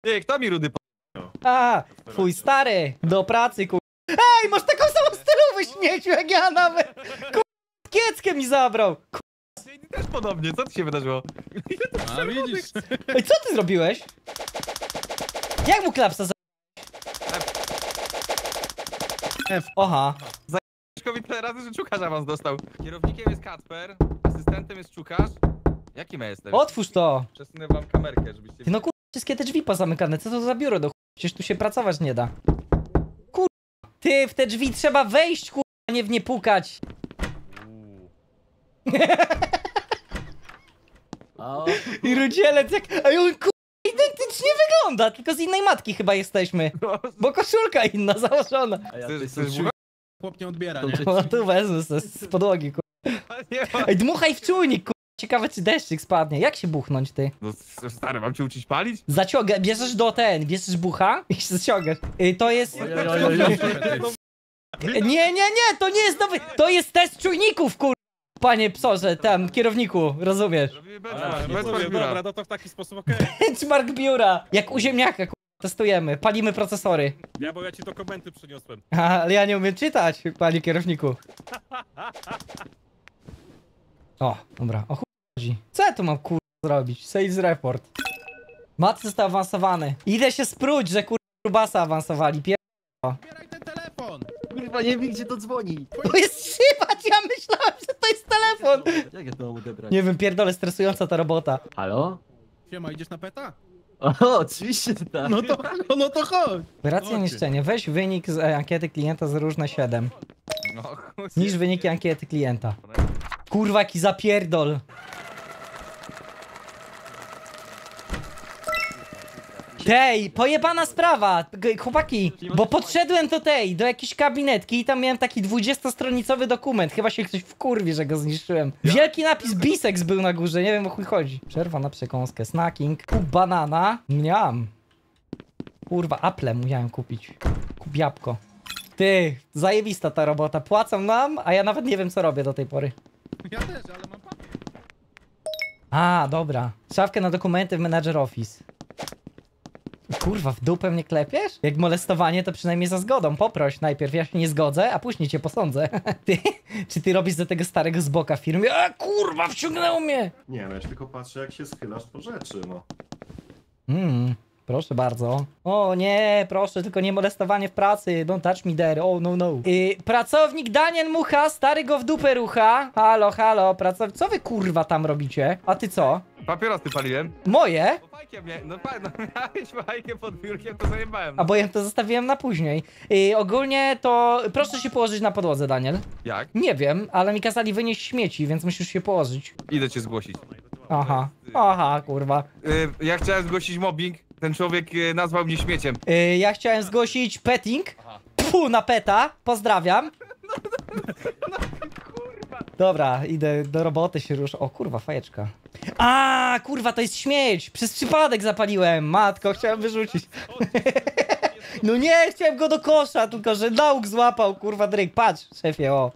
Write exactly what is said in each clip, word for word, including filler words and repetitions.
Ty, kto mi rudy po... A, twój stary, do pracy, kur... Ej, masz taką samą stylówę, śmieciu, jak ja nawet! Kur... Kieckę mi zabrał! Kur... Ty też podobnie, co tu się wydarzyło? A widzisz? Ej, co ty zrobiłeś? Jak mu klapsa za... F. Oha. Człowi tyle razy, że czukarz awans dostał. Kierownikiem jest Kacper, asystentem jest czukarz. Jaki ma jestem? Otwórz to! Przesunę wam kamerkę, żebyście... Ty, no kur... wszystkie te drzwi pozamykane, co to za biuro do chuj? Przecież tu się pracować nie da. Kur... Ty, w te drzwi trzeba wejść, kur... a nie w nie pukać. I rudzielec jak... Ej, on kur... identycznie wygląda, tylko z innej matki chyba jesteśmy. Bo koszulka inna założona. Chcesz, chcesz bucha? Chłop nie odbiera, nie? No tu wezmę z, z podłogi, kur... Nie ma. Ej, dmuchaj w czujnik, kur... Ciekawe, czy deszczyk spadnie. Jak się buchnąć, ty? No stary, mam cię uczyć palić? Zaciąga... Bierzesz do ten, bierzesz bucha i się zaciągasz. Ej, to jest... Nie, nie, nie, to nie jest nowy... To jest test czujników, kur... Panie psorze, tam, kierowniku, rozumiesz? Robimy A, benchmark, nie benchmark powiem, biura. dobra, no to w taki sposób okej. Benchmark biura. Jak u ziemniaka, kur... Testujemy, palimy procesory. Ja, bo ja ci dokumenty przyniosłem. A, ale ja nie umiem czytać, panie kierowniku. O, dobra, o chuj chodzi. Co ja tu mam, kur... zrobić? Sales report. Mat został awansowany. Idę się spróć, że kur... grubasa awansowali. Pier... Zbieraj ten telefon! Kurwa, nie wiem gdzie to dzwoni. To jest szybać, ja myślałem, że to jest telefon. Jak ja to mam odebrać? Nie wiem, pierdolę, stresująca ta robota. Halo? Siema, idziesz na peta? O, oczywiście, że tak. No to, no to chodź! Operacja Chodźcie. niszczenia. Weź wynik z e, ankiety klienta za różne siedem. No, chuj. Niż wyniki ankiety klienta. Kurwa, jaki zapierdol. Tej, pojebana sprawa, G- chłopaki, bo podszedłem do tej, do jakiejś kabinetki i tam miałem taki dwudziestostronicowy dokument, chyba się ktoś wkurwi, że go zniszczyłem. Wielki napis Bisex był na górze, nie wiem o chuj chodzi. Przerwa na przekąskę, snacking, kup banana, miam. Kurwa, Apple musiałem kupić, kup jabłko. Ty, zajebista ta robota, płacą nam, a ja nawet nie wiem co robię do tej pory. Ja też, ale mam papier. A, dobra, szafkę na dokumenty w Manager Office. Kurwa, w dupę mnie klepiesz? Jak molestowanie, to przynajmniej za zgodą. Poproś najpierw, ja się nie zgodzę, a później cię posądzę. Ty, czy ty robisz za tego starego zboka w firmie? A kurwa, wciągnęło mnie! Nie, no ja się tylko patrzę jak się schylasz po rzeczy, no. Hmm, proszę bardzo. O nie, proszę, tylko nie molestowanie w pracy. Don't touch me there, oh no no. Yy, pracownik Daniel Mucha, stary go w dupę rucha. Halo, halo, pracownik, co wy kurwa tam robicie? A ty co? Papierosy paliłem. Moje? No fajkiem, nie? No, fa- no miałeś fajkiem pod biurkiem, to zajebałem. A bo ja to zostawiłem na później. Yy, ogólnie to proszę się położyć na podłodze, Daniel. Jak? Nie wiem, ale mi kazali wynieść śmieci, więc musisz się położyć. Idę cię zgłosić. Aha, aha, kurwa. Y, ja chciałem zgłosić mobbing. Ten człowiek y, nazwał mnie śmieciem. Yy, ja chciałem zgłosić petting. Pfu, na peta. Pozdrawiam. Dobra, idę do roboty się ruszę. O kurwa, fajeczka. A, kurwa, to jest śmieć. Przez przypadek zapaliłem. Matko, chciałem wyrzucić. No nie, chciałem go do kosza, tylko że nauk złapał, kurwa, dryk. Patrz, szefie, o.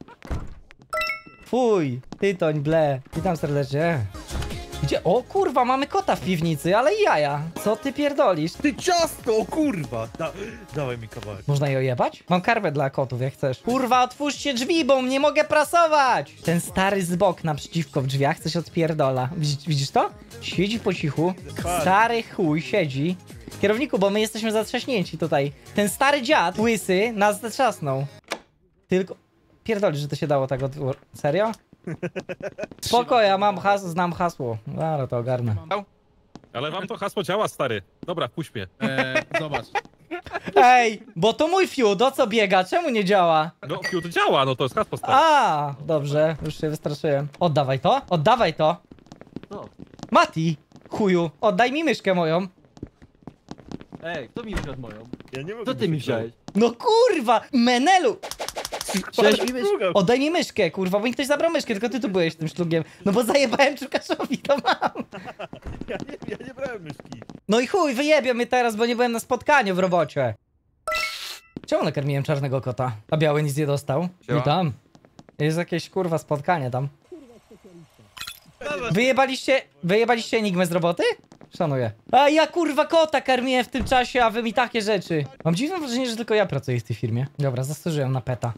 Fuj, tytoń, ble. Witam serdecznie. Gdzie? O kurwa, mamy kota w piwnicy, ale i jaja. Co ty pierdolisz? Ty ciasto, o kurwa! Da, dawaj mi kawałek. Można je ojebać? Mam karmę dla kotów, jak chcesz. Kurwa, otwórzcie drzwi, bo nie mogę prasować! Ten stary zbok naprzeciwko w drzwiach coś odpierdola. Widzisz, widzisz to? Siedzi po cichu. Stary chuj siedzi. Kierowniku, bo my jesteśmy zatrzaśnięci tutaj. Ten stary dziad, łysy, nas zatrzasnął. Tylko... Pierdoli, że to się dało tak od... Serio? Spoko, ja mam hasło, znam hasło. Ale to ogarnę. Ale wam to hasło działa, stary. Dobra, puść mnie. Eee, zobacz. Ej, bo to mój fiu, do co biega? Czemu nie działa? No, Q to działa, no to jest hasło, stary. A, dobrze, już się wystraszyłem. Oddawaj to, oddawaj to. No. Mati, chuju, oddaj mi myszkę moją. Ej, kto mi ukradł moją? Ja nie mogę Co ty mi wziąłeś? No kurwa, Menelu! Wziąłeś mi myszkę? Oddaj mi myszkę, kurwa, bo mi ktoś zabrał myszkę, tylko ty tu byłeś tym szlugiem. No bo zajebałem Czukaszowi, to mam. Ja nie, ja nie brałem myszki. No i chuj, wyjebią mnie teraz, bo nie byłem na spotkaniu w robocie. Czemu nakarmiłem czarnego kota? A biały nic nie dostał? Siema. Witam. Jest jakieś kurwa spotkanie tam. Wyjebaliście, wyjebaliście Enigmę z roboty? szanuję. A ja kurwa kota karmiłem w tym czasie, a wy mi takie rzeczy. Mam dziwne wrażenie, że tylko ja pracuję w tej firmie. Dobra, zasłużyłem na peta.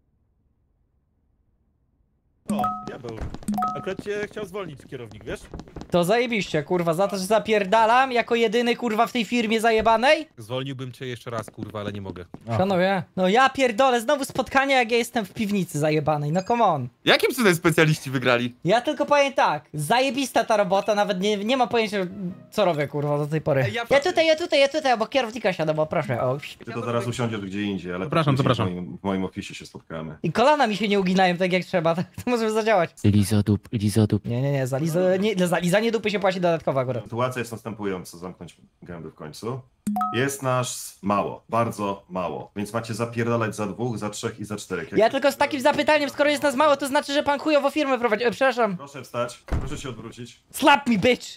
O, diabeł. Akurat cię chciał zwolnić kierownik, wiesz? To zajebiście, kurwa, za to, że zapierdalam jako jedyny kurwa w tej firmie zajebanej? Zwolniłbym cię jeszcze raz, kurwa, ale nie mogę. Szanuję. No ja pierdolę, znowu spotkanie jak ja jestem w piwnicy zajebanej, no come on. Jakim cudem specjaliści wygrali? Ja tylko powiem tak, zajebista ta robota, nawet nie, nie ma pojęcia co robię kurwa do tej pory. Ej, ja- Ja tutaj, ja tutaj, ja tutaj, obok kierownika siadam, bo proszę, o. Ty to zaraz usiądziesz gdzie indziej, ale Zapraszam, później zapraszam. W moim, w moim oficie się spotkamy. I kolana mi się nie uginają tak jak trzeba, tak to może zadziałać. Lizodup, lizodup. Nie, nie, nie, za, lizo, nie, za lizanie dupy się płaci dodatkowa akurat. Sytuacja jest następująca, zamknąć gęby w końcu. Jest nas mało, bardzo mało, więc macie zapierdalać za dwóch, za trzech i za czterech. Jak- Ja tylko z takim zapytaniem, skoro jest nas mało, to znaczy, że pan chujowo firmę prowadzi. E, przepraszam. Proszę wstać, proszę się odwrócić, Slap me, bitch!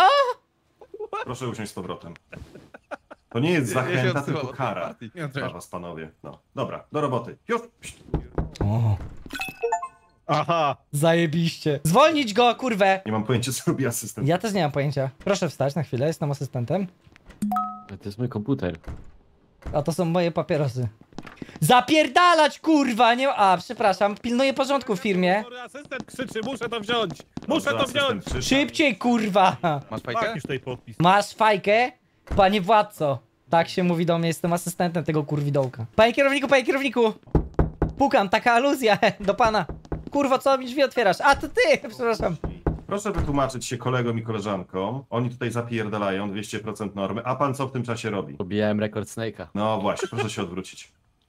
proszę usiąść z powrotem. To nie jest Ja- ja się zachęta, odsyłam tylko od tej kara partii. dla was, panowie. No, dobra, do roboty. Już! O, Aha. zajebiście. Zwolnić go, kurwę! Nie mam pojęcia, co robi asystent. Ja też nie mam pojęcia. Proszę wstać na chwilę, jestem asystentem. To jest mój komputer. A to są moje papierosy. Zapierdalać, kurwa, nie... A, przepraszam, pilnuję porządku w firmie. Sorry, asystent krzyczy, muszę to wziąć! Muszę Dobrze, to asystent wziąć! przyszedł. Szybciej, kurwa! Masz fajkę? Masz tutaj podpis. Masz fajkę? Panie władco. Tak się mówi do mnie, jestem asystentem tego kurwidołka. Panie kierowniku, panie kierowniku! Pukam, taka aluzja do pana. Kurwo, co mi drzwi otwierasz? A, to ty! Przepraszam. Proszę wytłumaczyć się kolegom i koleżankom. Oni tutaj zapierdalają dwieście procent normy, a pan co w tym czasie robi? Pobijałem rekord Snake'a. No właśnie, proszę się odwrócić.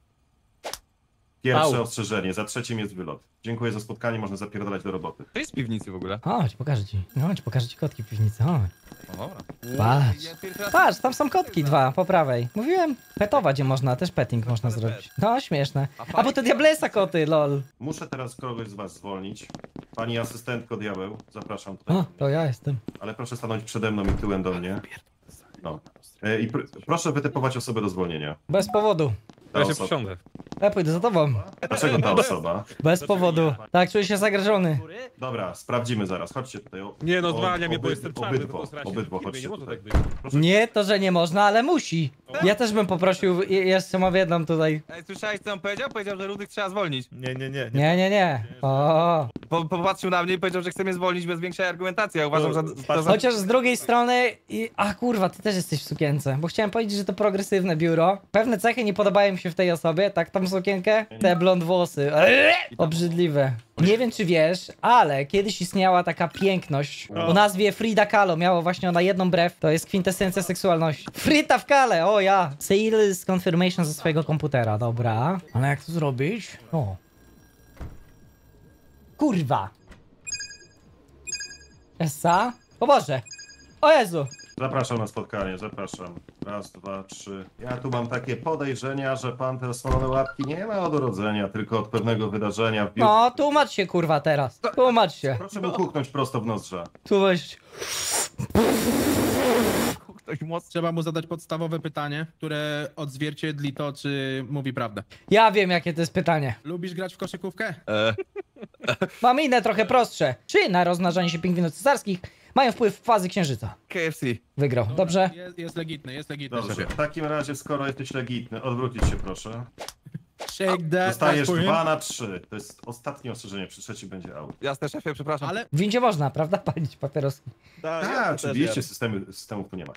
Pierwsze Au. ostrzeżenie, za trzecim jest wylot. Dziękuję za spotkanie, można zapierdalać do roboty. To jest w piwnicy w ogóle. Chodź, pokażę ci. Chodź, pokażę ci kotki w piwnicy, chodź. No dobra. Patrz. Ja pierwszy raz- Patrz, tam są kotki dwa, po prawej. Mówiłem, petować je można, też petting można zrobić. No, śmieszne. A bo to Diablesa koty, lol. Muszę teraz kogoś z was zwolnić. Pani asystentko diabeł, zapraszam tutaj. O, to ja jestem. Ale proszę stanąć przede mną i tyłem do mnie. No. E, I pr proszę wytypować osobę do zwolnienia. Bez powodu. Ta Ja się osoba. przysiądę. Ja pójdę za tobą. Dlaczego ta osoba? Bez powodu. Tak, czuję się zagrożony. Dobra, sprawdzimy zaraz. Chodźcie tutaj. O, Nie no, o- zwalnia mnie, bo obyd- jestem czarny, Obydwo, to strasznie. obydwo, W firmie chodźcie nie może tutaj. tak być. Proszę. Nie, to, że nie można, ale musi. Ja też bym poprosił, je- jeszcze mam jedną tutaj. Ej, słyszałeś co on powiedział? Powiedział, że Rudych trzeba zwolnić. Nie, nie, nie. Nie, nie, nie. O. Po, popatrzył na mnie i powiedział, że chce mnie zwolnić bez większej argumentacji. Ja uważam, że to za... Chociaż z drugiej strony... I... A kurwa, ty też jesteś w sukience. Bo chciałem powiedzieć, że to progresywne biuro. Pewne cechy nie podobają mi się w tej osobie. Tak, tą sukienkę. Te blond włosy. Obrzydliwe. Nie wiem, czy wiesz, ale kiedyś istniała taka piękność o nazwie Frida Kahlo. Miało właśnie ona jedną brew. To jest kwintesencja seksualności. Frida w kale, o ja. Sales confirmation ze swojego komputera, dobra. Ale jak to zrobić? O. Kurwa. Essa? O Boże. O Jezu. Zapraszam na spotkanie, zapraszam. Raz, dwa, trzy. Ja tu mam takie podejrzenia, że pan te osłonone łapki nie ma od urodzenia, tylko od pewnego wydarzenia w biurze. No, tłumacz się kurwa teraz. Tłumacz się. Proszę mu huknąć prosto w nozdrza. Tu weź. Ktoś mocno... Trzeba mu zadać podstawowe pytanie, które odzwierciedli to, czy mówi prawdę. Ja wiem, jakie to jest pytanie. Lubisz grać w koszykówkę? E, Mam inne trochę prostsze. Czy na rozmnażanie się pingwinów cesarskich mają wpływ fazy księżyca? K F C. Wygrał. Dobrze? Jest, jest legitny, jest legitny. Dobrze, w takim razie, skoro jesteś legitny, odwrócić się proszę. Shake that, Dostajesz tak powiem. dwa na trzy. To jest ostatnie ostrzeżenie, przy trzecim będzie out. Jasne, szefie, przepraszam. Ale W windzie można, prawda? Palić papieroski. Tak, ja Tak, to też oczywiście, jadę. systemy, systemów tu nie ma.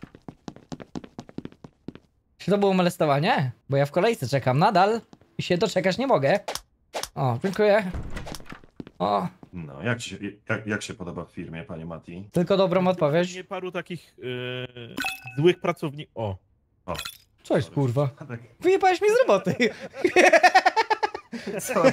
Czy to było molestowanie? Bo ja w kolejce czekam nadal i się doczekać nie mogę. O, dziękuję. O, No, jak się, jak, jak się podoba w firmie, panie Mati? tylko dobrą odpowiedź. Nie paru takich yy, złych pracowników. O. Co jest kurwa? Tak. Wyjebałeś mnie z roboty. Co?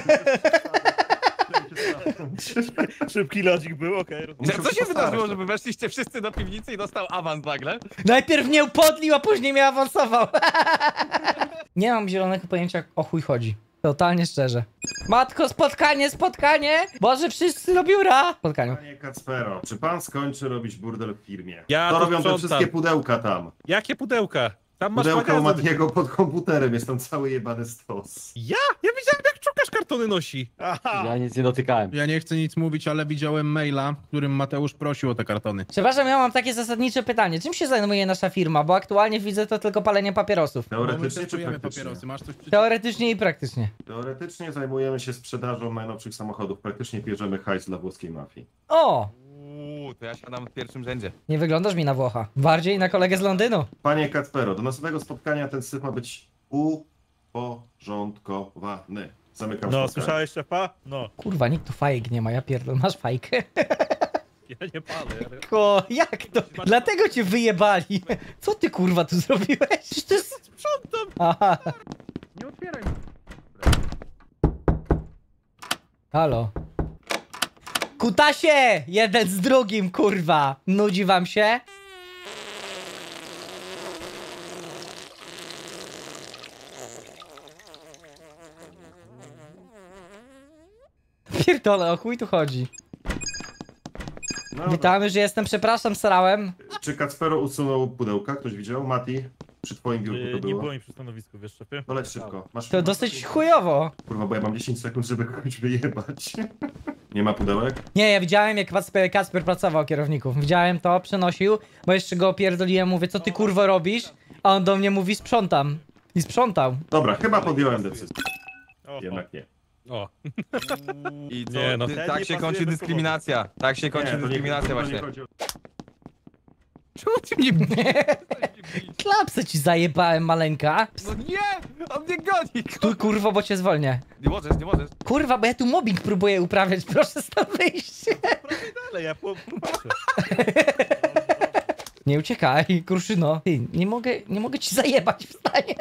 Szybki lodzik był, okej. Co, Muszę co się postarać. wydarzyło, żeby weszliście wszyscy do piwnicy i dostał awans nagle? Najpierw mnie upodlił, a później mnie awansował. Nie mam zielonego pojęcia, o chuj chodzi. Totalnie szczerze. Matko, spotkanie, spotkanie! Boże, wszyscy do biura! Spotkaniu. Panie Kacpero, czy pan skończy robić burdel w firmie? Ja to tu robią te sprzątam. wszystkie pudełka tam. Jakie pudełka? Tam masz Pudełka u magazyn. Matiego pod komputerem, jest tam cały jebany stos. Ja? Ja widziałem jak szukasz karteczki. kartony nosi? Aha! Ja nic nie dotykałem. Ja nie chcę nic mówić, ale widziałem maila, w którym Mateusz prosił o te kartony. Przepraszam, ja mam takie zasadnicze pytanie. Czym się zajmuje nasza firma? Bo aktualnie widzę to tylko palenie papierosów. Bo my Teoretycznie czy testujemy praktycznie? papierosy, masz coś przeciwko? Teoretycznie i praktycznie. Teoretycznie zajmujemy się sprzedażą najnowszych samochodów. Praktycznie bierzemy hajs dla włoskiej mafii. O! Uuu, to ja siadam w pierwszym rzędzie. Nie wyglądasz mi na Włocha. Bardziej na kolegę z Londynu. Panie Kacpero, do następnego spotkania ten syf ma być uporządkowany. Zamykam No, spotkanie. słyszałeś szefa? No. Kurwa, nikt tu fajek nie ma, ja pierdol. Masz fajkę? Ja nie palę. Ko, jak to? Dlatego cię wyjebali. Co ty kurwa tu zrobiłeś? Przecież to jest... Sprzątam! Aha. Nie otwieraj. Halo. Kutasie! Jeden z drugim, kurwa. Nudzi wam się? Pierdolę, o chuj tu chodzi. No, Witamy, że jestem, przepraszam, srałem. Czy Kacpero usunął pudełka? Ktoś widział? Mati? Przy twoim biurku Yy, to nie było? było mi przy stanowisku, wiesz, szefie? To leć szybko. Masz To dosyć chujowo. Kurwa, bo ja mam dziesięć sekund, żeby kogoś wyjebać. Nie ma pudełek? Nie, ja widziałem jak Kacper, Kacper pracował kierowników. Widziałem to, przenosił, bo jeszcze go opierdoliłem, mówię, co ty kurwo robisz? A on do mnie mówi, sprzątam. I sprzątał. Dobra, chyba podjąłem decyzję. Oho. Jednak nie. O, I co? Nie, no. Ty, Ten tak nie się pasuje kończy bez dyskryminacja. Tak się kończy Nie, to nie, dyskryminacja to nie właśnie. chodzi o... Czemu ty mnie bijesz? Klapsę ci zajebałem, maleńka. No nie! On mnie goni! Tu kurwo, bo cię zwolnię. Nie możesz, nie możesz. Kurwa, bo ja tu mobbing próbuję uprawiać, proszę stąd wyjść. Ale ja po... patrzę. Nie uciekaj, kruszyno. Ty, nie mogę, nie mogę ci zajebać w stanie.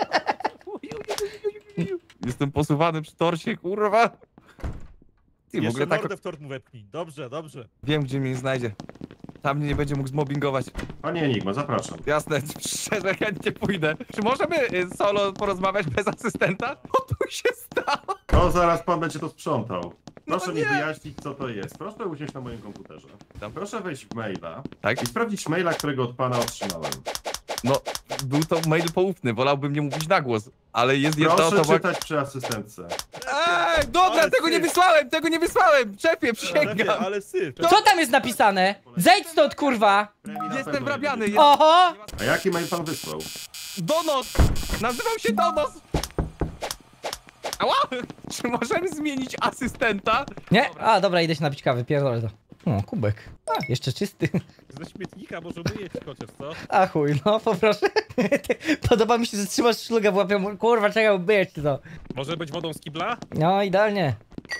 Jestem posuwany przy torsie, kurwa. Ty, w Jeszcze ogóle tak... mordę w tort mu wepchnij. Dobrze, dobrze. Wiem, gdzie mnie znajdzie. Tam mnie nie będzie mógł zmobbingować. Panie Enigma, zapraszam. Jasne, szczerze, chętnie pójdę. Czy możemy y, solo porozmawiać bez asystenta? Co tu się stało? To zaraz pan będzie to sprzątał. Proszę No mi nie. wyjaśnić, co to jest. Proszę usiąść na moim komputerze. Tam. Proszę wejść w maila Tak? i sprawdzić maila, którego od pana otrzymałem. No, był to mail poufny, wolałbym nie mówić na głos. Ale jest jedna Proszę osoba... czytać przy asystentce. Ej, dobra, Ale tego ty- nie wysłałem, tego nie wysłałem! Szefie, Szefie, przysięgam! ale syf. Co tam jest napisane? Zejdź stąd, kurwa. Premii na Jestem pewno wrabiany, nie jest... Oho! A jaki mail pan wysłał? Donos! Nazywał się Donos! Ała! Czy możemy zmienić asystenta? Nie? A, dobra, idę się napić kawy, pierdolę to. O, kubek. A, jeszcze czysty. ze śmietnika może myjeć chociaż, co? A chuj, no poproszę. Podoba mi się, że trzymasz szlugę w łapie. Kurwa, czekaj, myjeć to. Może być wodą z kibla? No, idealnie.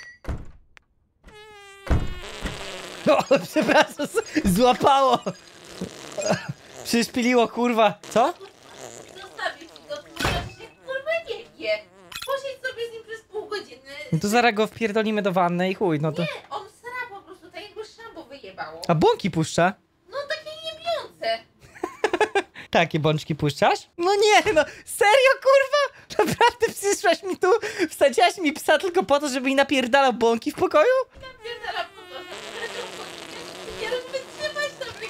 No, przepraszam, z- złapało. Przyszpiliło, kurwa. Co? Zostawił ci go, kurwa, się kurwa nie wie. Posiedź sobie z nim przez pół godziny. No to zaraz go wpierdolimy do wanny i chuj, no to... Nie, on sra po prostu, tak jakby szambo wyjebało. A bąki puszcza? No takie jebiące. Takie bączki puszczasz? No nie, no serio, kurwa? Naprawdę przyszłaś mi tu, wsadziłaś mi psa tylko po to, żeby mi napierdalał bąki w pokoju? Napierdala po to, że zresztą nie rozumiesz, wytrzymać sobie.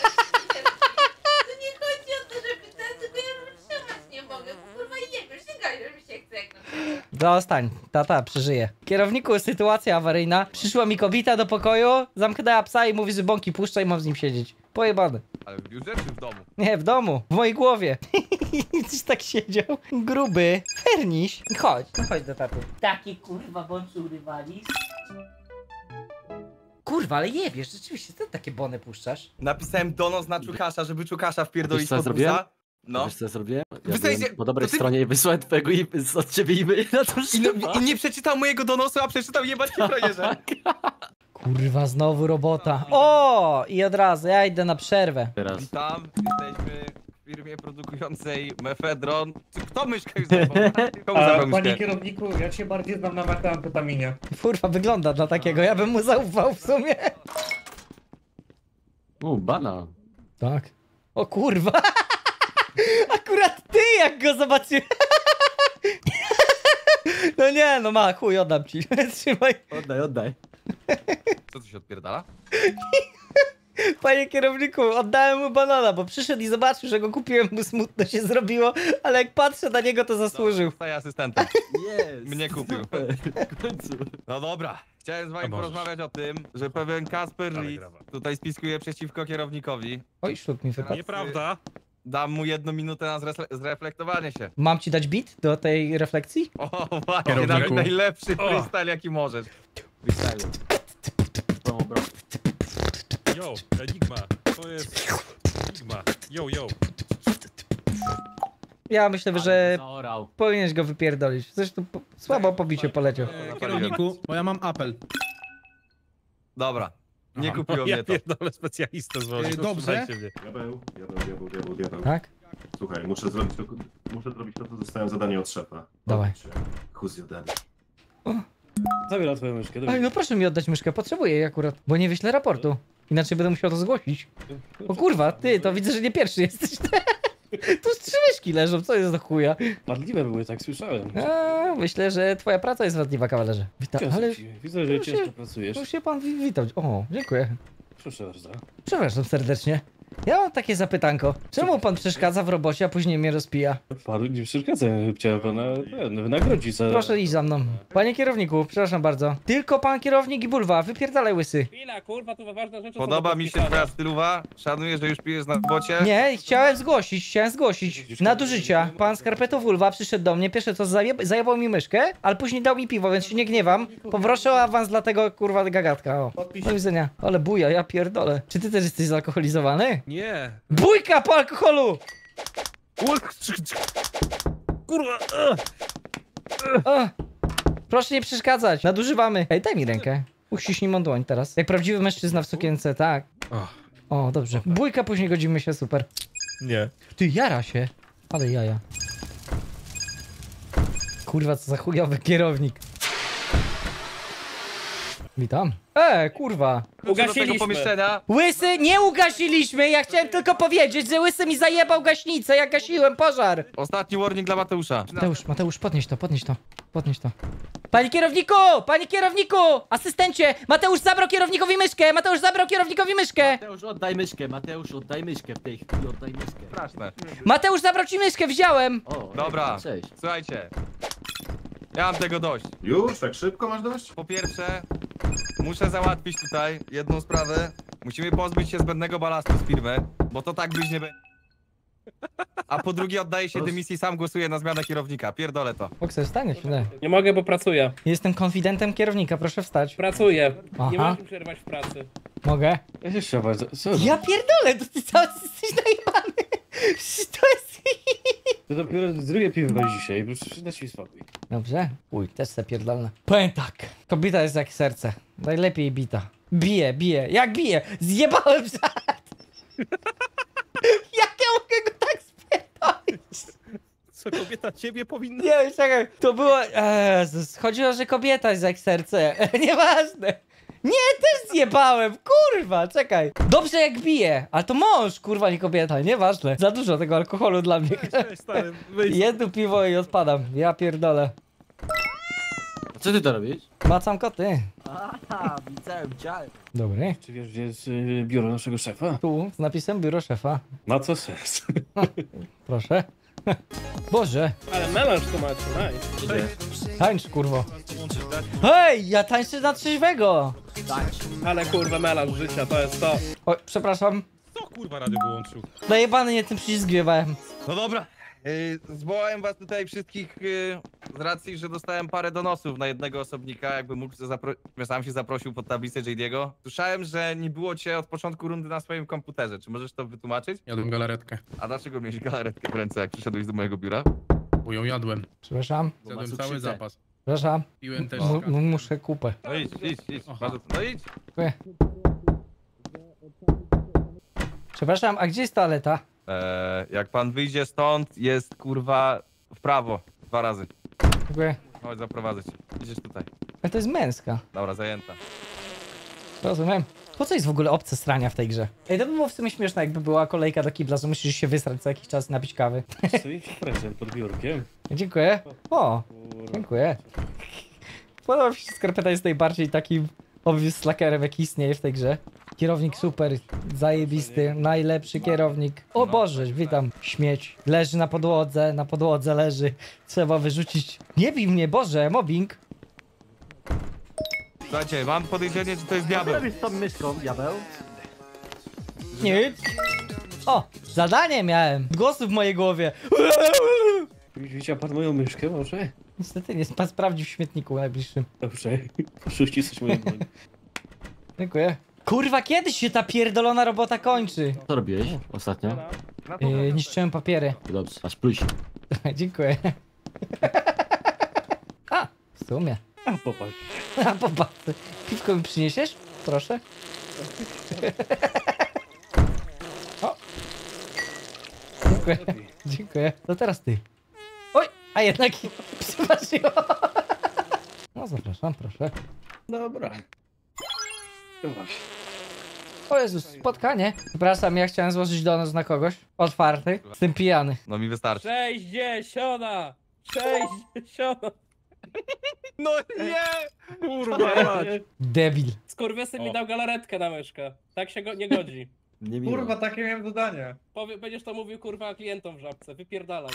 To nie chodzi o to, żeby ten, tylko ja wytrzymać nie mogę. Kurwa jebiesz, nie gajesz mi się chce jak na przykład. Zostań, tata, przeżyje. Kierowniku, sytuacja awaryjna. Przyszła mi kobieta do pokoju, zamknęła psa i mówi, że bąki puszcza i mam z nim siedzieć. Pojebany. Ale w biurze czy w domu? Nie, w domu, w mojej głowie. Coś tak siedział. Gruby. Ferniś. Chodź, no chodź do taty. Taki kurwa bączy urywali. Kurwa, ale jebiesz, rzeczywiście, ty takie bony puszczasz? Napisałem Donos na Czukasza, żeby Czukasza wpierdolić Wiesz, co ja pod zrobiłem? busa. No. Wiesz co ja zrobiłem? Ja Wy sobie- byłem po dobrej to ty- stronie i wysłałem twojego i od ciebie i na to I, no, I nie przeczytał mojego donosu, a przeczytał jebać się frajerze. Kurwa, znowu robota. O! I od razu, ja idę na przerwę. Teraz. Witam, jesteśmy w firmie produkującej mefedron. Czy kto myszkę już zabrał? Komu A, zabrał panie myszkę? kierowniku, ja się bardziej znam na metamfetaminie. Kurwa, wygląda dla takiego, ja bym mu zaufał w sumie. U, bana. Tak. O kurwa. Akurat ty jak go zobaczyłem. No nie, no ma, chuj, oddam ci. Trzymaj. Oddaj, oddaj. Co tu się odpierdala? Panie kierowniku, oddałem mu banana, bo przyszedł i zobaczył, że go kupiłem, mu smutno się zrobiło, ale jak patrzę na niego, to zasłużył. Staję asystentem. Jest. Mnie kupił. Super. W końcu. No dobra. Chciałem z wami A możesz. porozmawiać o tym, że pewien Kasper Dalej, Lee grawa. tutaj spiskuje przeciwko kierownikowi. Oj, sztuk mi wypadł. Nieprawda. Dam mu jedną minutę na zresle- zreflektowanie się. Mam ci dać beat do tej refleksji? O, właśnie, Kierowniku. nawet najlepszy O. freestyle jaki możesz. Freestyle. Tą obrotę. Yo, Enigma. To jest Enigma. Yo, yo. Ja myślę, że Zaorał. powinieneś go wypierdolić. Zresztą po, słabo pobicie poleciał. E, kierowniku, bo ja mam apel. Dobra. Nie Aha. kupiło Ja mnie to. pierdolę specjalistę z Yy, dobrze. Słuchajcie mnie. Diabeł, diabeł, diabeł, diabeł, diabeł. Tak? Słuchaj, muszę zrobić to, muszę zrobić to, co dostałem zadanie od szefa. Dawaj. Who's your daddy? Zabiera twoją myszkę. Ej, no proszę mi oddać myszkę, potrzebuję jej akurat, bo nie wyślę raportu. Inaczej będę musiał to zgłosić. O kurwa, ty, to widzę, że nie pierwszy jesteś. Tu z trzy myszki leżą, co jest do chuja? Wadliwe były, tak słyszałem. A, myślę, że twoja praca jest wadliwa, kawalerze. Witam, ale Widzę, że już ciężko się- pracujesz. już się pan wi- witał. O, dziękuję. Proszę bardzo. Przepraszam serdecznie. Ja mam takie zapytanko. Czemu pan przeszkadza w robocie, a później mnie rozpija? Panu nie przeszkadza, chciałem pana ten, wynagrodzić za... Proszę iść za mną. Panie kierowniku, przepraszam bardzo. Tylko pan kierownik i bulwa, wypierdalaj łysy. Chwila, kurwa, tu ważna rzecz. Podoba mi się twoja stylowa. Szanuję, że już pijesz na bocie. Nie, chciałem zgłosić, chciałem zgłosić. Nadużycia. Pan skarpeto vulva przyszedł do mnie, pierwsze co zajeb zajebał mi myszkę, ale później dał mi piwo, więc się nie gniewam. Poproszę o awans dla tego kurwa gagatka, o. Do widzenia. Ale buja, ja pierdolę. Czy ty też jesteś zalkoholizowany? Nie. Bójka po alkoholu! Kurwa. O, proszę nie przeszkadzać, nadużywamy. Ej, daj mi rękę. Uściśnij mą dłoń teraz. Jak prawdziwy mężczyzna w sukience, tak. Och. O, dobrze. Bójka, później godzimy się, super. Nie. Ty, jara się. Ale jaja. Kurwa, co za chujowy kierownik. Witam. E, kurwa. Do tego pomieszczenia. Łysy, nie ugasiliśmy! Ja chciałem tylko powiedzieć, że Łysy mi zajebał gaśnicę, jak gasiłem pożar. Ostatni warning dla Mateusza. Mateusz, Mateusz, podnieś to, podnieś to, podnieś to. Panie kierowniku! Panie kierowniku! Asystencie! Mateusz zabrał kierownikowi myszkę! Mateusz zabrał kierownikowi myszkę! Mateusz, oddaj myszkę. Mateusz, oddaj myszkę w tej chwili. Oddaj myszkę. Straszne. Mateusz zabrał ci myszkę, wziąłem! O, Dobra. Cześć. Słuchajcie. Ja mam tego dość. Już? Tak szybko masz dość? Po pierwsze, muszę załatwić tutaj jedną sprawę. Musimy pozbyć się zbędnego balastu z firmy, bo to tak być nie będzie. A po drugie, oddaję się dymisji i sam głosuję na zmianę kierownika. Pierdolę to. Bokser, wstanie chwilę. Nie mogę, bo pracuję. Jestem konfidentem kierownika, proszę wstać. Pracuję. Aha. Nie możesz mi przerwać w pracy. Mogę? Ja się chciałem bardzo... Co? Ja pierdolę, to ty cały jesteś najebany. To jest... To dopiero drugie piwo masz dzisiaj, proszę dać mi spokój. Dobrze? Uj, też se pierdolne. Powiem tak, kobieta jest jak serce. Najlepiej bita. Bije, bije, jak bije? Zjebałem żart! Jak ja mogę go tak spierdolić? Co kobieta ciebie powinna... Nie, czekaj, to było... Jezus, chodziło, że kobieta jest jak serce. Nieważne. Nie, też zjebałem, kurwa, czekaj. Dobrze jak bije, ale to mąż, kurwa, nie kobieta, nieważne. Za dużo tego alkoholu dla mnie. Cześć, stary. Wyjdź. Jedno piwo i odpadam, ja pierdolę. A co ty to robisz? Macam koty. Aha, widziałem cię. Dobry. Czy wiesz, gdzie jest y, biuro naszego szefa? Tu, z napisem biuro szefa. Ma co sens. Proszę. Boże, Ale melanż tu macie, nice. tańcz, kurwo. Hej, ja tańczę na trzeźwego. Ale kurwa melanż życia, to jest to. Oj, przepraszam. Co kurwa radio wyłączył? Najebany nie tym przycisk gwiewałem. No dobra. Yy, zwołałem was tutaj wszystkich yy, z racji, że dostałem parę donosów na jednego osobnika, jakby mógł, zapro- sam się zaprosił pod tablicę J D'ego. Słyszałem, że nie było cię od początku rundy na swoim komputerze. Czy możesz to wytłumaczyć? Jadłem galaretkę, A dlaczego miałeś galaretkę w ręce, jak przyszedłeś do mojego biura? bo ją jadłem. Przepraszam, Bo ma Zjadłem cały cukrzycę. zapas. przepraszam. Piłem też. M- m- muszę kupę. No idź, idź, idź. Aha. Bardzo, no idź. Dziękuję. Przepraszam, a gdzie jest toaleta? Eee, jak pan wyjdzie stąd, jest kurwa w prawo. Dwa razy. Dziękuję. Chodź, zaprowadzę cię. Idziesz tutaj. Ale to jest męska. Dobra, zajęta. Rozumiem. Po co jest w ogóle obce srania w tej grze? Ej, to by było w sumie śmieszne, jakby była kolejka do kibla, że musisz się wysrać co jakiś czas, napić kawy. Stoi prezent pod biurkiem. Dziękuję. O, Kurwa. dziękuję. Podoba mi się, że skarpeta jest najbardziej takim obvious slackerem, jaki istnieje w tej grze. Kierownik super, zajebisty, najlepszy kierownik. O Boże, witam. Śmieć. Leży na podłodze, na podłodze leży. Trzeba wyrzucić. Nie bij mnie, Boże, mobbing. Słuchajcie, mam podejrzenie, że to jest diabeł. robisz z tą myszką, diabeł? Nie. O, zadanie miałem. Głosy w mojej głowie. Widział pan moją myszkę może? Niestety nie, pan sprawdzi w śmietniku najbliższym. Dobrze. Poszuści coś moją dłoń. Dziękuję. Kurwa, kiedyś się ta pierdolona robota kończy? Co robiłeś ostatnio? Yy, niszczyłem papiery. Dobrze, aż plusik. Dziękuję. A, w sumie. A popatrz. A, popatrz. Piwko mi przyniesiesz? Proszę. O. Dziękuję. Dziękuję. To teraz ty. Oj, a jednak przepraszam. No zapraszam, proszę. Dobra. To właśnie. O Jezus, spotkanie. Przepraszam, ja chciałem złożyć donos na kogoś. Otwarty. Jestem pijany. No mi wystarczy. sześćdziesiąt! sześćdziesiąt! No nie! Kurwa mać! Debil. Skurwysy mi dał galaretkę na myszkę. Tak się go nie godzi. Nie miło. Kurwa, takie miałem dodanie. Powie, będziesz to mówił kurwa klientom w żabce. Wypierdalaj.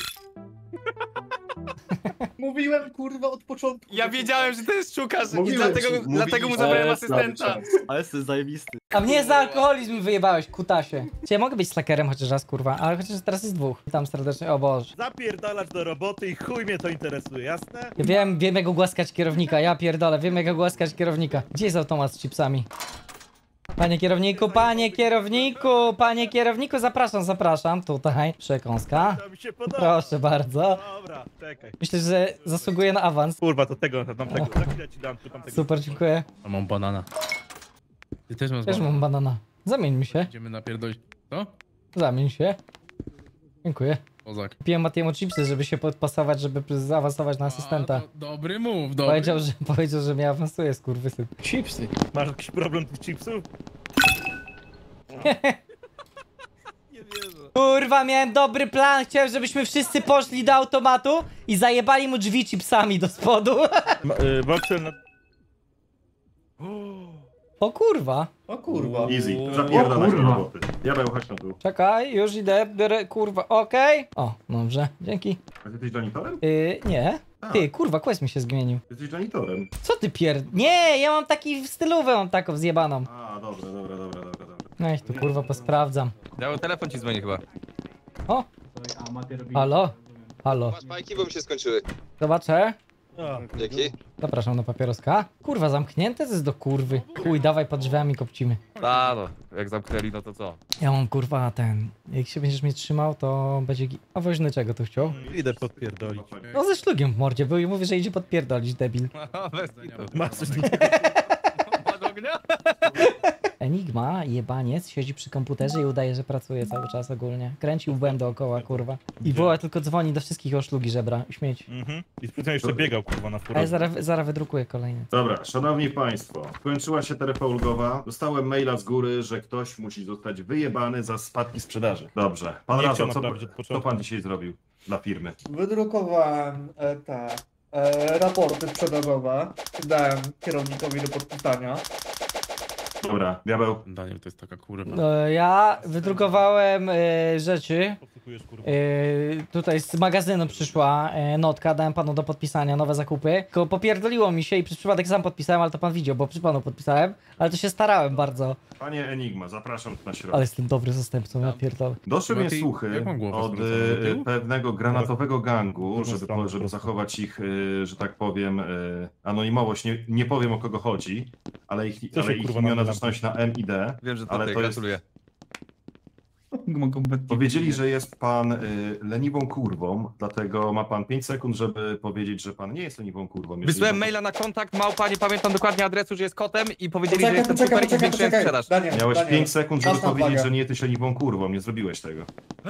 Mówiłem kurwa od początku. Ja wiedziałem, że to jest szukarz i Mówiłem dlatego, ci, dlatego mu mówiliśmy. zabrałem Ale asystenta. Ale jesteś zajebisty. A mnie za alkoholizm wyjebałeś, kutasie. Czy ja mogę być slackerem chociaż raz, kurwa, ale chociaż teraz jest dwóch. Witam serdecznie, o Boże. Zapierdalać do roboty i chuj mnie to interesuje, jasne? Ja wiem, wiem jak głaskać kierownika, ja pierdolę, wiem jak głaskać kierownika. Gdzie jest automat z chipsami? Panie kierowniku, panie kierowniku, panie kierowniku, zapraszam, zapraszam, tutaj, przekąska. To mi się podoba. Proszę bardzo. Dobra, czekaj. Myślę, że zasługuje na awans. Kurwa, to tego, to tamtego. Za chwilę ci dam, tu tamtego. Super, dziękuję. A mam banana. Ty też masz Też banana. mam banana. Zamieńmy się, Idziemy napierdolić. Co? zamień się. Dziękuję. Kozak. Kupiłem Matiemu chipsy, żeby się podpasować, żeby zaawansować na asystenta. A, do, dobry move, dobry. Powiedział, że, powiedział, że mnie awansuje, skurwysyn. Chipsy. Masz jakiś problem tych chipsów? Kurwa, miałem dobry plan, chciałem, żebyśmy wszyscy poszli do automatu i zajebali mu drzwi chipsami do spodu. Boxer na... O kurwa. O kurwa. Easy, zapierdalaj do roboty. Diabeł, chodź na tu. Czekaj, już idę, biorę, kurwa, okej. O, dobrze, dzięki. A ty jesteś janitorem? Yy, nie. Ty, kurwa, quest mi się zmienił. Ty jesteś janitorem. Co ty pierd... Nie, ja mam taki stylówę, mam taką zjebaną. A, dobra, dobra, dobra, dobra, dobra. No i tu kurwa posprawdzam. Diabeł, telefon ci dzwoni chyba. O, halo? Halo, Masz bajki, bo mi się skończyły. zobaczę. Dzięki. Zapraszam do papieroska. Kurwa, zamknięte to jest do kurwy. Chuj, dawaj pod drzwiami kopcimy. A no, jak zamknęli, no to co? Ja mam kurwa ten. Jak się będziesz mnie trzymał, to będzie. gi- A woźny czego tu chciał? Idę podpierdolić. No ze szlugiem w mordzie, bo i mówi, że idzie podpierdolić, debil. Bez kitu. Masz coś Od ognia? Enigma, jebaniec, siedzi przy komputerze i udaje, że pracuje cały czas ogólnie. Kręci łbem dookoła, kurwa. I woła tylko dzwoni do wszystkich o szlugi żebra. Śmieć. Mhm. I specjalnie jeszcze biegał kurwa na A ja furorze. zaraz, zaraz wydrukuję kolejny. Dobra, szanowni państwo, skończyła się taryfa ulgowa. Dostałem maila z góry, że ktoś musi zostać wyjebany za spadki sprzedaży. Dobrze. Pan Nie Razon, chciał co, naprawić od co początku. pan dzisiaj zrobił dla firmy? Wydrukowałem e, te e, raporty sprzedażowe. Dałem kierownikowi do podpisania. Dobra, diabeł. Daniel to jest taka kurwa. No, ja wydrukowałem e, rzeczy. Podsłuchujesz, kurwa. E, tutaj z magazynu przyszła e, notka, dałem panu do podpisania nowe zakupy. Tylko popierdoliło mi się i przez przypadek sam podpisałem, ale to pan widział, bo przy panu podpisałem. Ale to się starałem bardzo. Panie Enigma, zapraszam tu na środek. Ale jestem dobry zastępcą, ja pierdolę. Doszły mnie Mati, słuchy jak mam głowę od skręconą? Do e, tyłu? pewnego granatowego gangu, drugą żeby, stronę po, po żeby prostu. zachować ich, e, że tak powiem, e, anonimowość. Nie, nie powiem o kogo chodzi, ale ich, Co się, ale ich kurwa, imiona nazywa? zaczynają się na M i D. Wiem, że to Ale ty, to jest- gratuluję. Powiedzieli, że jest pan y, leniwą kurwą, dlatego ma pan pięć sekund, żeby powiedzieć, że pan nie jest leniwą kurwą. jeżeli Wysłałem pan- maila na kontakt, małpa, nie pamiętam dokładnie adresu, że jest kotem i powiedzieli, że Poczekaj, jestem poczekaj, super i poczekaj, zwiększyłem poczekaj. sprzedaż. Daniel, Miałeś Daniel. pięć sekund, żeby Masz na powiedzieć, uwagę. że nie jesteś leniwą kurwą, nie zrobiłeś tego.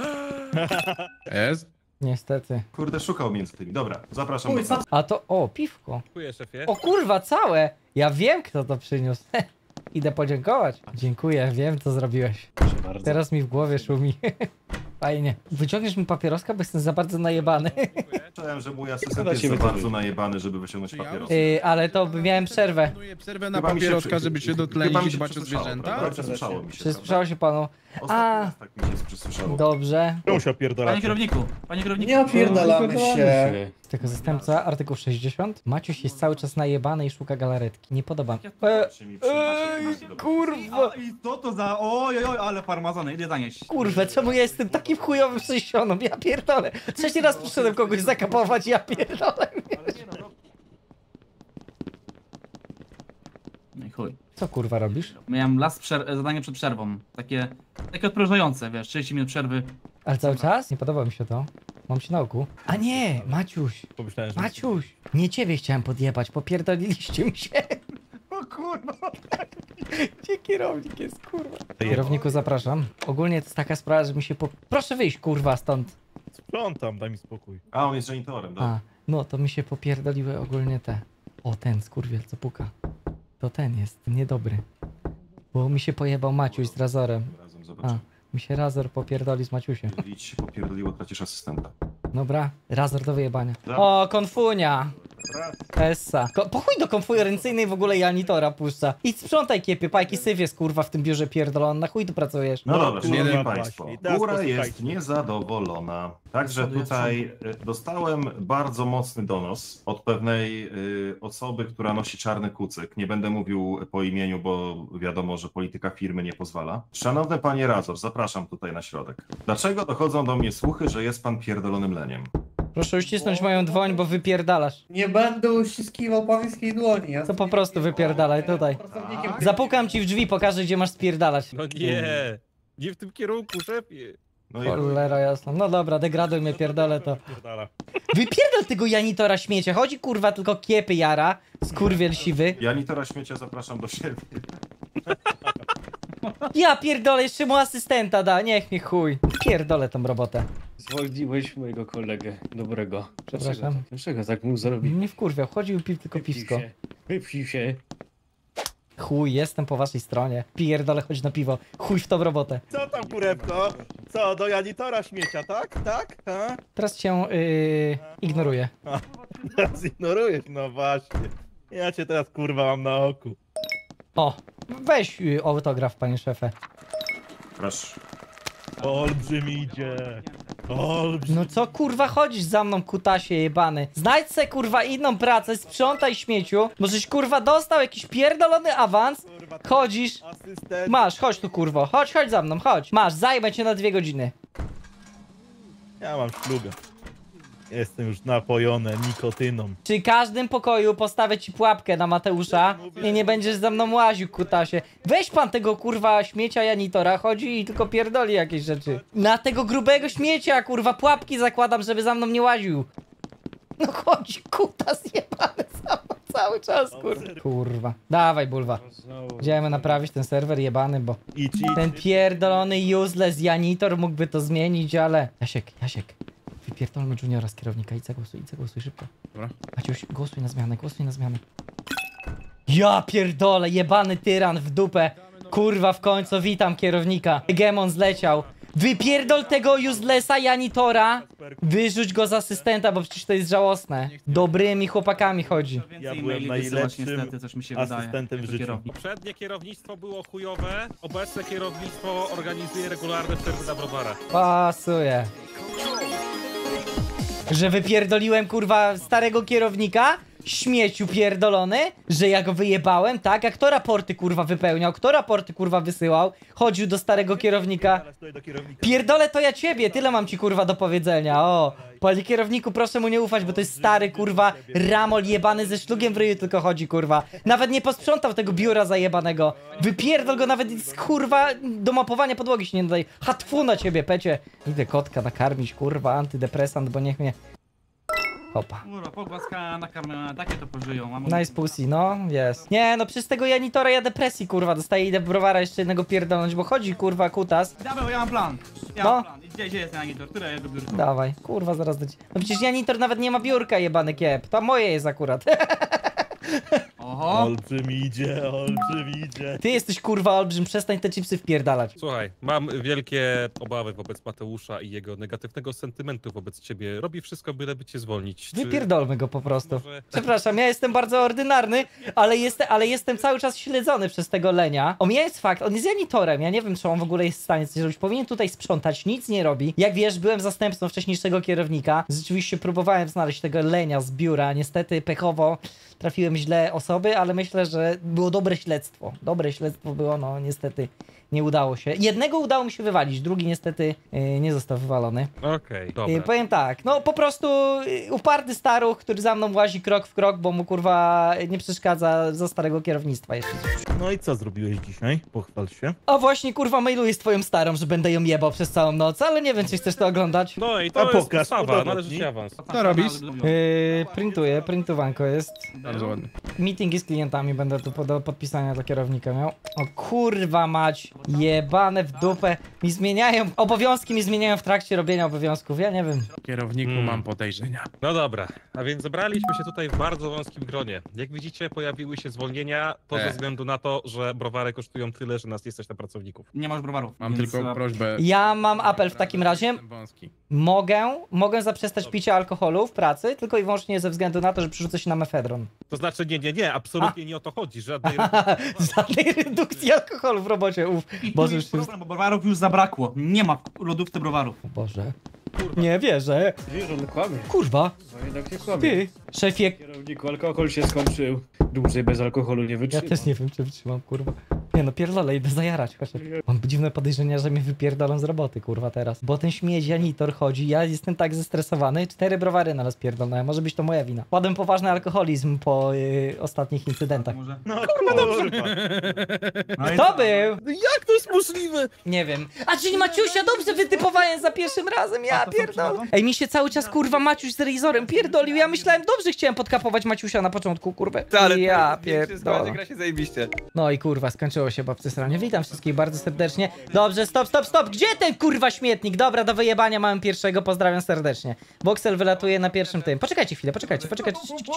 Jest? Niestety. Kurde, szukał między tymi. Dobra, zapraszam. Chuj, do... sam- A to, o, piwko. Dziękuję, szefie. O kurwa, całe! Ja wiem, kto to przyniósł. Idę podziękować. Dziękuję, wiem, co zrobiłeś. Proszę bardzo. Teraz mi w głowie szumi. Fajnie. Wyciągniesz mi papieroska, bo jestem za bardzo najebany. Dziękuję. Czułem, że mój asystent Szkoda jest ciebie za to bardzo być. najebany, żeby wyciągnąć Czy ja? papierosy. Yy, ale to by miałem przerwę. Planuję przerwę na Chyba mi się papieroska, przy- żeby się chyba dotlenić mi i się dbać o przysłyszało, zwierzęta. prawda? Przysłyszało mi się, Przysłyszało się panu? Ostatni A, raz tak mi się przysłyszało. dobrze. Czemu się opierdalacie? Panie kierowniku, panie kierowniku. Nie opierdalamy się. Tylko zastępca, artykuł sześćdziesiąt. Maciuś jest cały czas najebany i szuka galaretki. Nie podoba mi się. E, Czy mi przyjdzie- Ej, kurwa. I co to za... Oj, oj, oj, ale farmazony, idę zanieść. Kurwa, czemu ja jestem takim chujowym sześcioną? Ja pierdolę. Trzeci raz przyszedłem kogoś zakapować, ja pierdolę. No i chuj. Co kurwa robisz? Miałem last przer- zadanie przed przerwą. Takie, takie odprężające, wiesz, trzydzieści minut przerwy. Ale cały czas? Nie podoba mi się to. Mam się na oku. A nie, Maciuś. Pomyślałem, że... Maciuś. Nie ciebie chciałem podjebać, popierdoliliście mi się. O kurwa. Gdzie kierownik jest, kurwa? Kierowniku, zapraszam. Ogólnie to jest taka sprawa, że mi się po... Proszę wyjść, kurwa, stąd. Sprzątam, daj mi spokój. A, on jest janitorem, dobra. A, no to mi się popierdoliły ogólnie te. O, ten skurwiel, co puka. To ten jest, niedobry. Bo mi się pojebał Maciuś z Razorem. Razem A, zobaczymy. mi się Razor popierdoli z Maciusiem. Jeżeli ci się popierdoliło, tracisz asystenta. Dobra, Razor do wyjebania. Dobra. O, konfunia! Raz. Essa. Ko po chuj do konferencyjnej w ogóle Janitora puszcza. Idź sprzątaj kiepy, pajki syf jest kurwa w tym biurze pierdolony. Na chuj tu pracujesz? No dobra, kurwa, szanowni właśnie. państwo, I teraz góra jest posłuchajcie. niezadowolona. Także Przodu jest tutaj y, dostałem bardzo mocny donos od pewnej y, osoby, która nosi czarny kucyk. Nie będę mówił po imieniu, bo wiadomo, że polityka firmy nie pozwala. Szanowny panie Razor, zapraszam tutaj na środek. Dlaczego dochodzą do mnie słuchy, że jest pan pierdolonym leniem? Proszę uścisnąć moją dłoń, bo wypierdalasz. Nie będę uściskiwał pańskiej dłoni. Ja To po prostu wypierdalaj tutaj. pracownikiem Zapukam ci w drzwi, pokażę gdzie masz spierdalać. No nie. Nie w tym kierunku, szefie. No i Cholera jasna. No dobra, degraduj mnie, pierdolę to. Pierdala. Wypierdol tego Janitora śmiecia. Chodzi kurwa tylko kiepy jara. Skurwiel siwy. Janitora śmiecia zapraszam do siebie. Ja pierdolę, jeszcze mu asystenta da. Niech mi chuj. Pierdolę tą robotę. Zwolniłeś mojego kolegę dobrego. Przepraszam. Dlaczego tak, dlaczego tak mógł zrobić? Nie wkurwiał, chodził i pił tylko Wypij piwko. się. Wypij się. Chuj, jestem po waszej stronie. Pierdolę, chodź na piwo. Chuj w tą robotę. Co tam, kurewko? Co, do Janitora śmiecia, tak? Tak? A? Teraz cię yy, ignoruję. Teraz ignorujesz, no właśnie. Ja cię teraz kurwa mam na oku. O, weź yy, autograf, panie szefie. Proszę. Olbrzym idzie. Olbrzym. No co kurwa chodzisz za mną, kutasie jebany? Znajdź se kurwa inną pracę, sprzątaj śmieciu. Możeś kurwa dostał jakiś pierdolony awans. Chodzisz. Asystent. Masz, chodź tu kurwo. Chodź, chodź za mną, chodź. Masz, zajmę cię na dwie godziny. Ja mam szlugę. Jestem już napojony nikotyną. Przy każdym pokoju postawię ci pułapkę na Mateusza i nie będziesz za mną łaził, kutasie. Weź pan tego kurwa śmiecia Janitora, chodzi i tylko pierdoli jakieś rzeczy. Na tego grubego śmiecia, kurwa, pułapki zakładam, żeby za mną nie łaził. No chodź, kutas jebany sam cały czas, kurwa. Kurwa. Dawaj, bulwa. Znowu. Idziemy naprawić ten serwer jebany, bo Idź, idź. ten pierdolony useless Janitor mógłby to zmienić, ale... Jasiek, Jasiek. Wypierdolmy Juniora z kierownika, idź zagłosuj, idź zagłosuj szybko. Dobra. Maciuś, głosuj na zmianę, głosuj na zmianę. Ja pierdolę, jebany tyran w dupę. Kurwa, w końcu witam kierownika. Gemon zleciał. Wypierdol tego uselessa Janitora. Wyrzuć go z asystenta, bo przecież to jest żałosne. Dobrymi chłopakami chodzi. Ja byłem najlepszym niestety, coś mi się wydaje. asystentem w jako życiu. kierownik. Poprzednie kierownictwo było chujowe, obecne kierownictwo organizuje regularne przerwy na browara. Pasuje. Że wypierdoliłem kurwa starego kierownika? Śmieciu pierdolony? Że ja go wyjebałem, tak? A kto raporty kurwa wypełniał? Kto raporty kurwa wysyłał? Chodził do starego kierownika. Teraz tutaj do kierownika. Pierdolę to ja ciebie, tyle mam ci kurwa do powiedzenia, o. Panie kierowniku, proszę mu nie ufać, bo to jest stary kurwa ramol jebany ze szlugiem w ryju tylko chodzi kurwa. Nawet nie posprzątał tego biura zajebanego. Wypierdol go, nawet z kurwa do mapowania podłogi się nie nadaje. Hatfu na ciebie, pecie. Idę kotka nakarmić kurwa, antydepresant, bo niech mnie... Hopa. Kurwa, pogłaska na kamerę, takie to pożyją. Mam Nice pussy, no, jest. Nie, no przez tego Janitora ja depresji kurwa dostaję, idę browara jeszcze jednego pierdolnąć, bo chodzi kurwa kutas. Dobra, ja mam plan. Ja No. mam plan. Gdzie, gdzie jest ten Janitor? Które jego biurko? Dawaj, kurwa zaraz do ciebie. No przecież Janitor nawet nie ma biurka jebany kiep, to moje jest akurat. Oho. Olbrzym idzie, olbrzym idzie. Ty jesteś kurwa olbrzym, przestań te chipsy wpierdalać. Słuchaj, mam wielkie obawy wobec Mateusza i jego negatywnego sentymentu wobec ciebie. Robi wszystko, byleby cię zwolnić. Czy... Wypierdolmy go po prostu. Może... Przepraszam, ja jestem bardzo ordynarny, ale, jest, ale jestem cały czas śledzony przez tego lenia. Omijając fakt, on jest janitorem, ja nie wiem, czy on w ogóle jest w stanie coś zrobić. Powinien tutaj sprzątać, nic nie robi. Jak wiesz, byłem zastępcą wcześniejszego kierownika. Rzeczywiście próbowałem znaleźć tego lenia z biura. Niestety pechowo trafiłem źle osoby, ale myślę, że było dobre śledztwo. Dobre śledztwo było, no niestety nie udało się. Jednego udało mi się wywalić, drugi niestety yy, nie został wywalony. Okej, okay, dobra. Yy, powiem tak, no po prostu yy, uparty staruch, który za mną łazi krok w krok, bo mu kurwa nie przeszkadza za starego kierownictwa jeszcze. No i co zrobiłeś dzisiaj? Pochwal się. A właśnie kurwa mailuję z twoją starą, że będę ją jebał przez całą noc, ale nie wiem, czy chcesz to oglądać. No i A to jest pokaż, podstawa, udowodnij. należy ci awans. Co robisz? Yy, printuję, printowanko jest. Bardzo ładnie. Meetingi z klientami będę tu do podpisania dla kierownika miał. O kurwa mać, jebane w dupę. Mi zmieniają, obowiązki mi zmieniają w trakcie robienia obowiązków, ja nie wiem. Kierowniku Hmm. mam podejrzenia. No dobra, a więc zebraliśmy się tutaj w bardzo wąskim gronie. Jak widzicie, pojawiły się zwolnienia, to E. ze względu na to, że browary kosztują tyle, że nas nie stać na pracowników. Nie masz browarów. Mam więc tylko chyba- prośbę. Ja mam apel w takim razie. Jestem wąski. Mogę, mogę zaprzestać picia alkoholu w pracy, tylko i wyłącznie ze względu na to, że przerzucę się na mefedron. To znaczy, nie, nie, nie, absolutnie nie o to chodzi, żadnej... Żadnej redukcji alkoholu w robocie, uff. I tu Boże, jest już jest... problem, bo browarów już zabrakło. Nie ma w lodówce browarów. O Boże. Nie wierzę. Wiesz, on kłamie. Kurwa. No jednak nie kłamie. Ty, szefie. Kierowniku, alkohol się skończył. Dłużej bez alkoholu nie Ja wytrzymam. też nie wiem, czy wytrzymam, kurwa. Nie no, pierdolę, idę zajarać chociaż. Mam dziwne podejrzenia, że mnie wypierdolą z roboty, kurwa, teraz. Bo ten śmieć janitor chodzi, ja jestem tak zestresowany. Cztery browary na nas pierdolnąłem, może być to moja wina. Padłem poważny alkoholizm po y, ostatnich incydentach. Może. No kurwa. No i Kto co? był? Jak to jest możliwe? Nie wiem. A czyli Maciusia dobrze wytypowałem za pierwszym razem, ja A to co pierdolę. przychodzą? Ej, mi się cały czas, kurwa, Maciuś z Razorem pierdolił. Ja myślałem, dobrze chciałem podkapować Maciusia na początku, kurwa. Ale ja pierdolę. pierdolę. Gra się zajebiście. No i kurwa, skończyło się babce sranie. Witam wszystkich bardzo serdecznie. Dobrze, stop, stop, stop. Gdzie ten kurwa śmietnik? Dobra, do wyjebania mamy pierwszego, pozdrawiam serdecznie. Boxel wylatuje na pierwszym tym. Poczekajcie chwilę, poczekajcie, poczekajcie.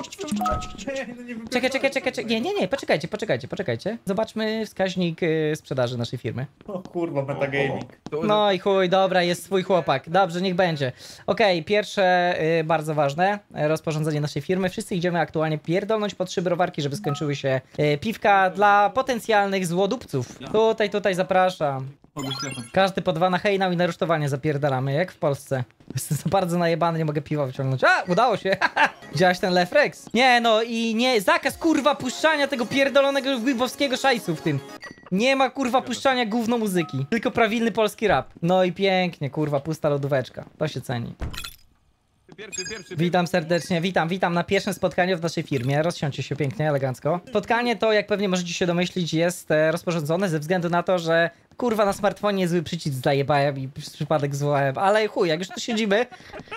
Czekaj, czekaj, czekaj, czekaj. Nie, nie, nie, poczekajcie, poczekajcie, poczekajcie. Zobaczmy wskaźnik y, sprzedaży naszej firmy. O kurwa, metagaming. No i chuj, dobra, jest swój chłopak. Dobrze, niech będzie. Okej, pierwsze, y, bardzo ważne, y, rozporządzenie naszej firmy. Wszyscy idziemy aktualnie pierdolnąć po trzy browarki, żeby skończyły się y, piwka dla potencjalnych złodupców. Tutaj, tutaj zapraszam. Pogódź telefon. Każdy po dwa na hejnał i na rusztowanie zapierdalamy, jak w Polsce. Jestem za bardzo najebany, nie mogę piwa wyciągnąć. A, udało się! Widziałeś ten Lefrex? Nie no i nie, zakaz kurwa puszczania tego pierdolonego wybowskiego szajsu w tym. Nie ma kurwa puszczania gówno muzyki, tylko prawilny polski rap. No i pięknie, kurwa, pusta lodóweczka. To się ceni. Pierwszy, pierwszy, Witam serdecznie, witam, witam na pierwszym spotkaniu w naszej firmie. Rozsiądźcie się pięknie, elegancko. Spotkanie to, jak pewnie możecie się domyślić, jest e, rozporządzone ze względu na to, że kurwa na smartfonie zły przycisk zajebałem i przez przypadek zwołałem. Ale chuj, jak już tu siedzimy,